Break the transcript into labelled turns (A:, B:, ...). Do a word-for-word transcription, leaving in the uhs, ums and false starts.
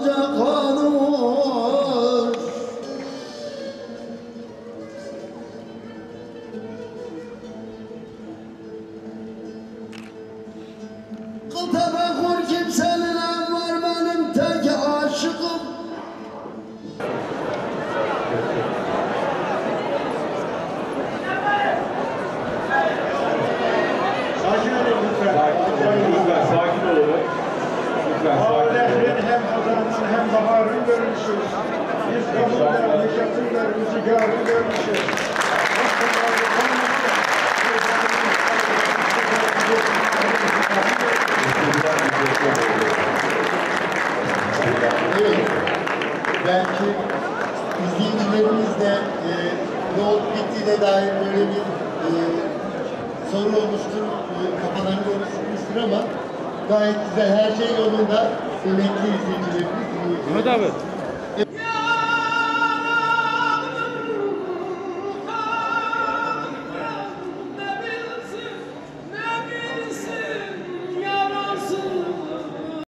A: gonca konuş. Kıltepe kur kimsenin en var benim tek aşıkım.
B: Sakin olun lütfen.
C: Lütfen sakin olun. Lütfen
B: Bahar
C: sakin olun.
B: ehrin hem Hazan'ın hem baharın görünüşü. Biz kabulden neşetinler rüzgarı görünüşü.
A: Evet, belki izleyicilerimiz de e, ne olup bittiğine dair böyle bir e, soru olmuştur, e, kafalarında oluşturmuştur ama gayet güzel, her şey yolunda. Emekli izleyicilerimiz.
D: Mehmet abi.